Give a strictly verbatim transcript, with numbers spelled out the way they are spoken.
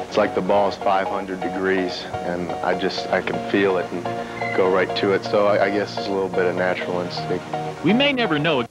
it's like the ball's five hundred degrees, and I just, I can feel it and go right to it. So I, I guess it's a little bit of natural instinct. We may never know